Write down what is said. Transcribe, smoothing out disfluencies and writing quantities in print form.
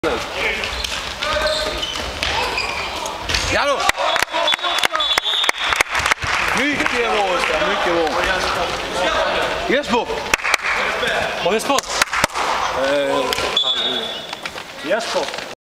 Ja då! Mycket bra, Oskar, mycket bra. Jesper! Vad är Jesper? Jesper!